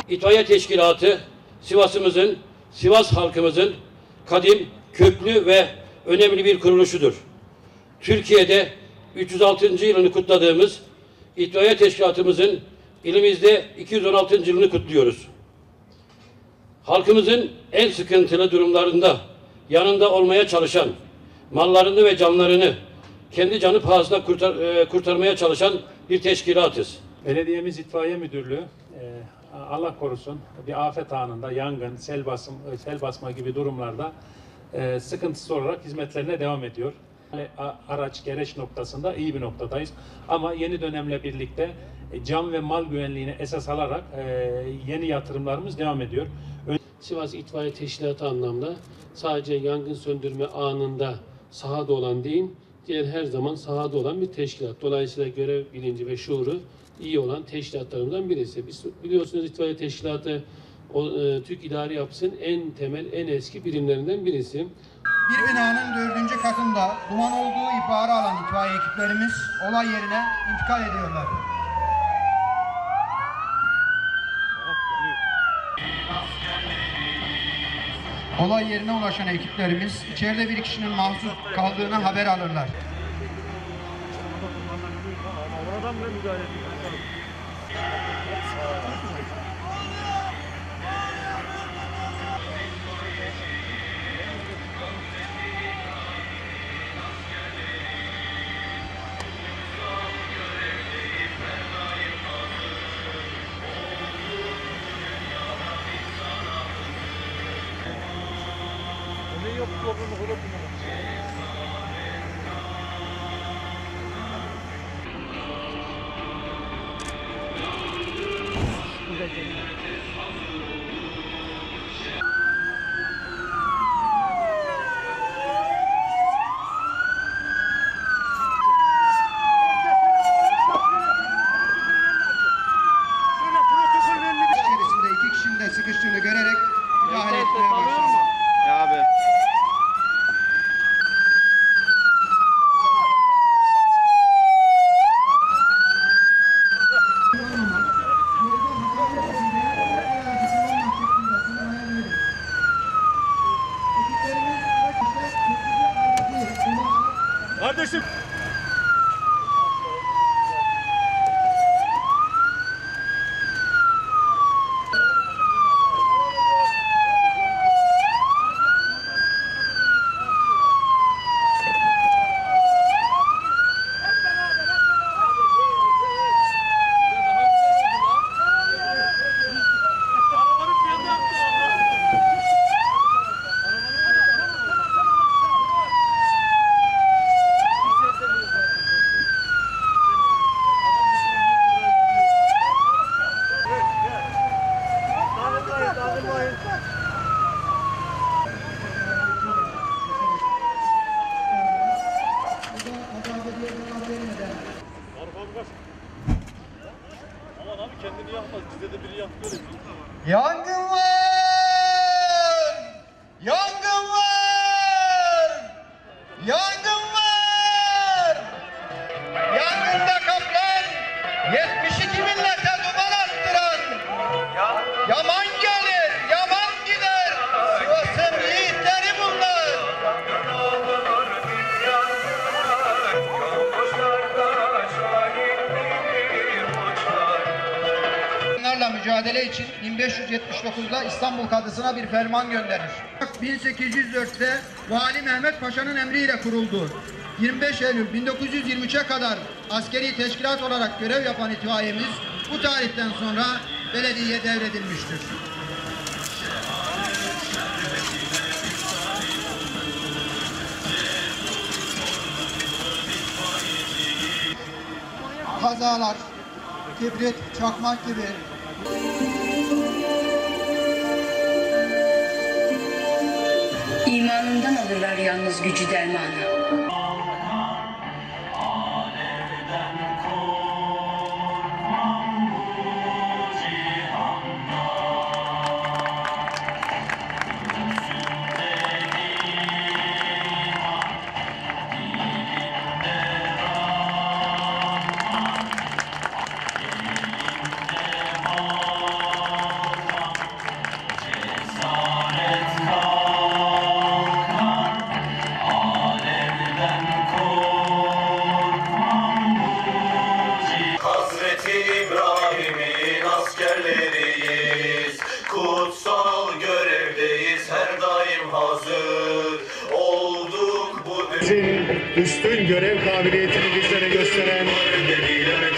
İtfaiye Teşkilatı Sivas'ımızın, Sivas halkımızın kadim, köklü ve önemli bir kuruluşudur. Türkiye'de 306. yılını kutladığımız İtfaiye Teşkilatımızın ilimizde 216. yılını kutluyoruz. Halkımızın en sıkıntılı durumlarında yanında olmaya çalışan, mallarını ve canlarını kendi canı pahasına kurtarmaya çalışan bir teşkilatız. Belediyemiz İtfaiye Müdürlüğü Allah korusun bir afet anında yangın, sel basma gibi durumlarda sıkıntısı olarak hizmetlerine devam ediyor. Araç, gereç noktasında iyi bir noktadayız. Ama yeni dönemle birlikte can ve mal güvenliğini esas alarak yeni yatırımlarımız devam ediyor. Sivas İtfaiye Teşkilatı anlamda sadece yangın söndürme anında sahada olan değil, diğer her zaman sahada olan bir teşkilat. Dolayısıyla görev bilinci ve şuuru iyi olan teşkilatlarından birisi. Biz biliyorsunuz İtfaiye Teşkilatı Türk idari yapısının en temel, en eski birimlerinden birisi. Bir binanın 4. katında duman olduğu ihbarı alan itfaiye ekiplerimiz olay yerine intikal ediyorlar. Olay yerine ulaşan ekiplerimiz içeride bir kişinin mahsur kaldığını haber alırlar. İçerisinde 2 kişinin de sıkıştığını görerek müdahale etmeye başladı. Abi. Kardeşim. Aman abi kendini yakmaz. Bizde de biri yakıyor. Yangın var! Yangın var! Yangın var! Yangında kaplan 72 millete duman attıran yaman gelir, yaman gider. Sivas'ın yiğitleri bunlar. Bunlarla mücadele için 1579'da İstanbul Kadısı'na bir ferman gönderir. 1804'te Vali Mehmet Paşa'nın emriyle kuruldu. 25 Eylül 1923'e kadar askeri teşkilat olarak görev yapan itfaiyemiz bu tarihten sonra belediyeye devredilmiştir. Kazalar, kibrit, çakmak gibi İmanından alırlar yalnız gücü dermanı. Üstün görev kabiliyetini bizlere gösteren